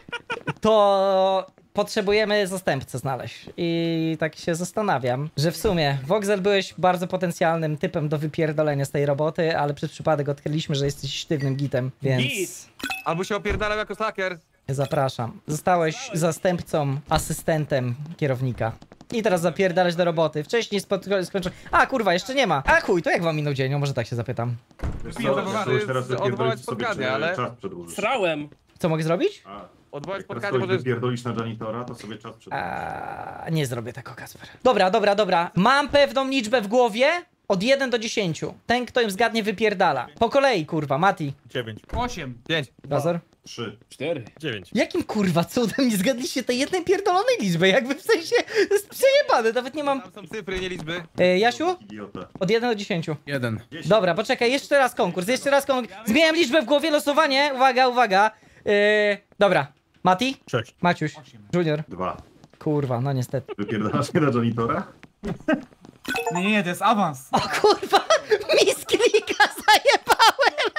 to potrzebujemy zastępcę znaleźć. I tak się zastanawiam, że w sumie Voxel byłeś bardzo potencjalnym typem do wypierdolenia z tej roboty, ale przez przypadek odkryliśmy, że jesteś sztywnym gitem, więc... Git. Albo się opierdalał jako slacker. Zapraszam. Zostałeś zastępcą, asystentem kierownika. I teraz zapierdalać do roboty. Wcześniej skończył... A kurwa, jeszcze nie ma. A chuj, to jak wam minął dzień? No może tak się zapytam. Wiesz Piję co, browary. możesz teraz Odwołać wypierdolić sobie, spotkanie, czy ale- czas przedłużysz. Srałem! Co mogę zrobić? A, Odwołać jak teraz spotkanie coś możesz... wypierdolisz na janitora, to sobie czas przedłużysz. A, nie zrobię tego, Kasper. Dobra, dobra, dobra. Mam pewną liczbę w głowie. Od jeden do dziesięciu. Ten, kto im zgadnie, wypierdala. Po kolei, kurwa. Mati. dziewięć. Osiem. Pięć. Razor. Trzy. Cztery. dziewięć. Jakim kurwa cudem nie zgadliście tej jednej pierdolonej liczby? Jakby w sensie... To jest przejebane, nawet nie mam... Tam są cyfry, nie liczby. E, Jasiu? Idiota. Od jeden do dziesięciu. Jeden. Dobra, poczekaj, jeszcze raz konkurs, jeszcze raz konkurs. Zmieniam liczbę w głowie, losowanie. Uwaga, uwaga. Yy, dobra. Mati? Sześć. Maciuś. Junior. Dwa. Kurwa, no niestety. Wypierdalasz się na janitora? Nie, nie, nie, to jest awans. O kurwa, mi z klika zajebałem.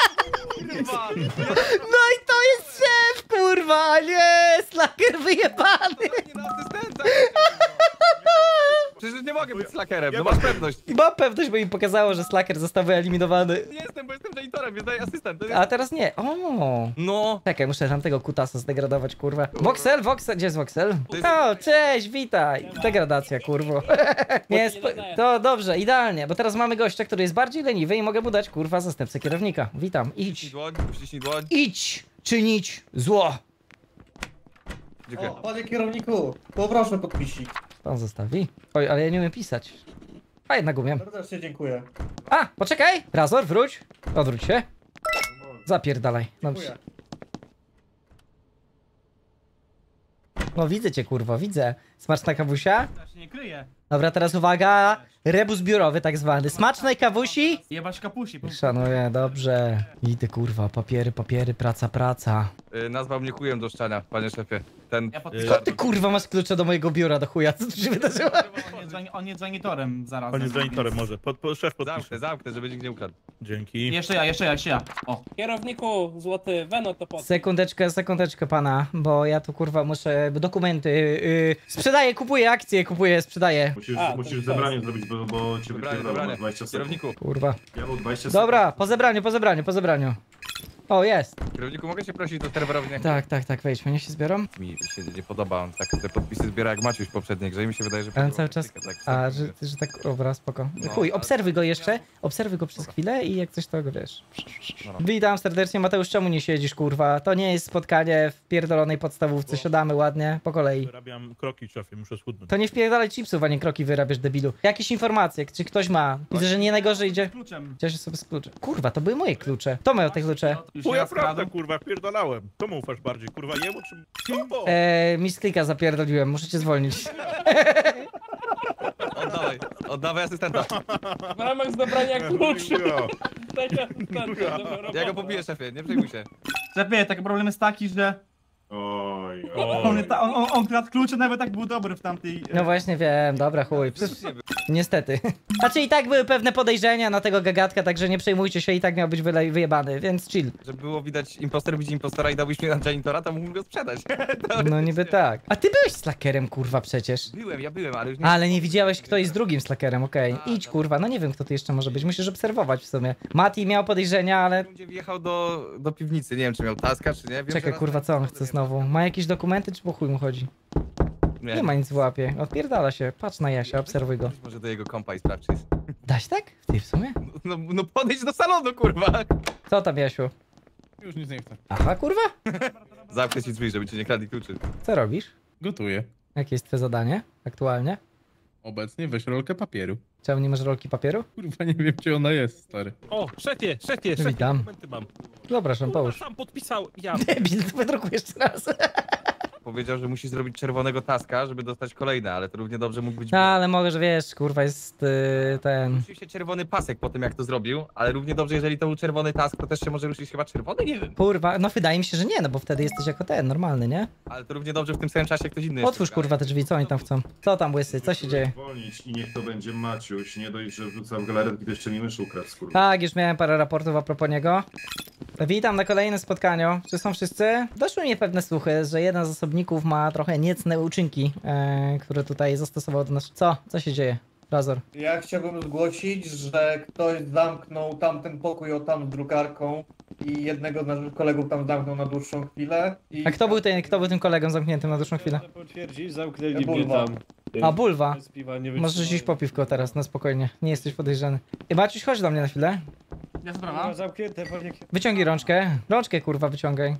No i to jest szef, kurwa, nie, slacker wyjebany. Nie na asystenta. Przecież nie mogę być slackerem, no masz pewność. I mam pewność, bo mi pokazało, że slacker został wyeliminowany. Nie jestem, bo jestem janitorem, jest asystent. A teraz nie. O. No. Czekaj, muszę tamtego kutasa zdegradować, kurwa. Voxel, Voxel, gdzie jest Voxel? O, cześć, witaj. Degradacja, kurwo. Nie, spo... to dobrze, idealnie, bo teraz mamy gościa, który jest bardziej leniwy i mogę mu dać, kurwa, zastępcę kierownika. Witam, Idź. idź. Dłoń, uściśnij dłoń. Idź czynić zło. Dziękuję. O, panie kierowniku, poproszę podpisik. Pan zostawi. Oj, ale ja nie umiem pisać. A jednak umiem. Serdecznie dziękuję. A, poczekaj! Razor, wróć. Odwróć się. Zapierdalaj. Dobrze. Dziękuję. No widzę cię, kurwa, widzę. Smaczna kawusia? Ja się nie kryje. Dobra, teraz uwaga. Rebus biurowy tak zwany. Smacznej kawusi? Jebać kapusi. Szanuję, dobrze. Idę, kurwa, papiery, papiery, praca, praca. Y, nazwał mnie chujem do szczania, panie szefie. Ten... Ja Co podpisałem. ty, kurwa, masz klucze do mojego biura, do chuja? Co tu się wydarzyło? On jest, jani- on jest janitorem zaraz. On jest janitorem może. Pod, pod, szef Zamknę, podpisze. zamknę, żeby nikt nie ukradł. Dzięki. Jeszcze ja, jeszcze ja, jeszcze ja. O. Kierowniku, złoty Veno to po co? Sekundeczkę, sekundeczkę pana, bo ja tu, kurwa, muszę dokumenty... Yy, sprzedaję, kupuję akcje, kupuję, sprzedaję. Musisz, A, to musisz jest zebranie zrobić, bo, bo cię Dobranie, wypierdolą dobranie. na dwadzieścia sekund. Kierowniku, Kurwa. Ja był dwadzieścia Dobra, po zebraniu, po zebraniu, po zebraniu. O, jest. kierowniku, mogę cię prosić do serwerowni? Tak, tak, tak, wejdźmy, niech się zbiorą. Mi się nie podoba, on tak te podpisy zbiera jak Maciuś poprzedniej grze i mi się wydaje, że... Ale cały czas... Tak, A, że, że tak, dobra, spoko. No, Chuj, ale- obserwuj go jeszcze, obserwuj go przez chwilę i jak coś to go wiesz. No. Witam serdecznie, Mateusz, czemu nie siedzisz, kurwa? To nie jest spotkanie w pierdolonej podstawówce, siadamy ładnie, po kolei. Wyrabiam kroki, szefie, muszę schudnąć. To nie wpierdalaj chipsów, a nie kroki wyrabiasz, debilu. Jakieś informacje, czy ktoś ma? Widzę, że nie najgorzej idzie. Kluczem. Cieszę sobie z kluczy. Kurwa, to były moje klucze. Kto miał te klucze? Już Chuja ja prawda, skradł. kurwa, pierdolałem. Komu ufasz bardziej, kurwa, jemu czy... Komu? Eee, mi z klika zapierdoliłem, muszę cię zwolnić. Oddawaj, oddawaj asystenta. W ramach zdobrania kluczy. Ja. Daj asystenta, dobra robota. Ja go pobiję, szefie, nie przejmuj się. Szefie, taki problem jest taki, że Oj, on, oj. ta, on, on, on kradł klucze, nawet tak był dobry w tamtej... No właśnie wiem, dobra, chuj. Przecież... Niestety. Znaczy i tak były pewne podejrzenia na tego gagatka, także nie przejmujcie się, i tak miał być wyle- wyjebany, więc chill. Żeby było widać impostor, widzi impostora i dałbyś mi na janitora, to mógłbym go sprzedać. No niby tak. A ty byłeś slackerem, kurwa, przecież. Byłem, ja byłem, ale już nie... Ale nie widziałeś, kto jest drugim slackerem, okej. Idź, kurwa, no nie wiem, kto to jeszcze może być. Musisz obserwować w sumie. Mati miał podejrzenia, ale... Gdzie wjechał do, do piwnicy, nie wiem czy miał taska, czy nie. Wiem, Czekaj, że kurwa, raz- co on chce znowu? Ma jakieś dokumenty, czy po chuj mu chodzi? Nie, Nie ma nic w łapie. Odpierdala się. Patrz na Jasia, obserwuj go. Może do jego kompa i sprawdź, czy jest... Daś tak? Ty w sumie? No, no podejdź do salonu, kurwa! Co tam, Jasiu? Już nic nie chcę. Aha, kurwa? Zamknę ci drzwi, żeby ci nie kradli kluczy. Co robisz? Gotuję. Jakie jest twoje zadanie aktualnie? Obecnie weź rolkę papieru. Czemu nie masz rolki papieru? Kurwa, nie wiem, gdzie ona jest, stary. O, szefie, szefie, szefie, Witam. dokumenty mam. Zapraszam, Kurwa, połóż. sam podpisał, ja... Debil, to wydrukuj jeszcze raz. Powiedział, że musi zrobić czerwonego taska, żeby dostać kolejne, ale to równie dobrze mógł być... No, ale może, wiesz, kurwa, jest yy, ten... Ruszył się czerwony pasek po tym, jak to zrobił, ale równie dobrze, jeżeli to był czerwony task, to też się może ruszyć chyba czerwony? Nie wiem. Kurwa, no wydaje mi się, że nie, no bo wtedy jesteś jako ten, normalny, nie? Ale to równie dobrze w tym samym czasie ktoś inny Otwórz, jeszcze kurwa, te drzwi, co oni tam chcą? Co tam, łysy, co się dzieje? Zwolnić i niech to będzie Maciuś. Nie dość, że wrzucał galaretki, to jeszcze mi mysz ukradł, skurwa. Tak, już miałem parę raportów a propos niego. Witam na kolejnym spotkaniu. Czy są wszyscy? Doszły mnie pewne słuchy, że jeden z osobników ma trochę niecne uczynki, e, które tutaj zastosował do nas. Co? Co się dzieje? Razor. Ja chciałbym zgłosić, że ktoś zamknął tamten pokój o tam z drukarką i jednego z naszych kolegów tam zamknął na dłuższą chwilę. I... A kto był, ten, kto był tym kolegą zamkniętym na dłuższą chwilę? Mogę potwierdzić, zamknęli mnie Bulwa. tam. A, Bulwa. Bez piwa nie Możesz iść wytrzymałem. po piwko teraz, na spokojnie. Nie jesteś podejrzany. I Maciuś, chodź do mnie na chwilę. Ja Kurwa, sprawa. zamknięte pewnie, Wyciągnij rączkę. Rączkę, kurwa, wyciągaj.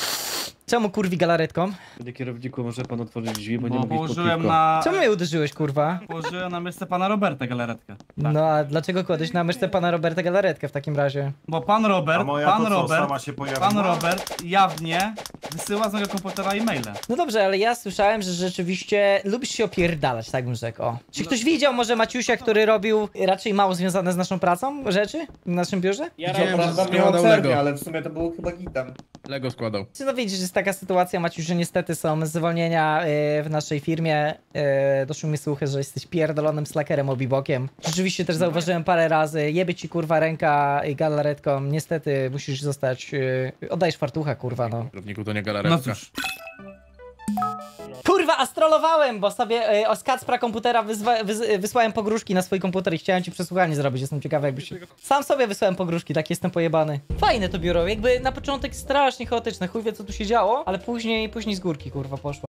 Czemu kurwi galaretką? panie kierowniku, może pan otworzyć drzwi, bo nie Bo mogę iść po położyłem piwko. na... Czemu mnie uderzyłeś, kurwa? Położyłem na miejsce pana Roberta galaretkę. Tak. No a dlaczego kładłeś na myszce pana Roberta galaretkę w takim razie? Bo pan Robert, A moja pan to co, Robert, sama się pojawiła? pan Robert jawnie wysyła z mojego komputera e-maile. No dobrze, ale ja słyszałem, że rzeczywiście lubisz się opierdalać, tak bym rzekł. O. Czy ktoś widział może Maciusia, który robił raczej mało związane z naszą pracą rzeczy w naszym biurze? Ja Co robię prawda miał składał obserwę, Lego. ale w sumie to było chyba gitem. Lego składał. Czy no widzisz, że jest taka sytuacja, Maciuś, że niestety są zwolnienia y, w naszej firmie. Y, doszły mi słuchy, że jesteś pierdolonym slackerem obibokiem. Rzeczywiście też zauważyłem parę razy, jebie ci kurwa ręka i galaretką. Niestety musisz zostać, y, oddajesz fartucha kurwa no. Kierowniku, to nie No galaretka. cóż. Kurwa, astrolowałem, bo sobie y, z Kacpra komputera wyzwa, wys, wysłałem pogróżki na swój komputer i chciałem ci przesłuchanie zrobić. Jestem ciekawy, jakbyś... Sam sobie wysłałem pogróżki, tak jestem pojebany. Fajne to biuro, jakby na początek strasznie chaotyczne, chuj wie co tu się działo, ale później, później z górki, kurwa, poszło.